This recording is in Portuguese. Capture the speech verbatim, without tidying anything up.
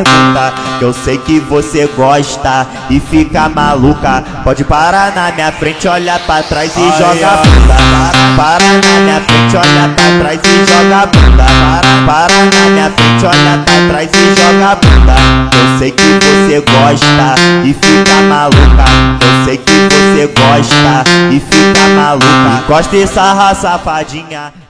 pergunta, que eu sei que você gosta e fica maluca. Pode parar na minha frente, olha pra trás e Ai, joga a ai. bunda. Para, para na minha frente, olha pra trás e joga a bunda. Para, para na minha frente, olha pra trás e joga a bunda. Eu sei que você gosta e fica maluca. Eu sei que você gosta e fica maluca. Encosta e sarra, safadinha.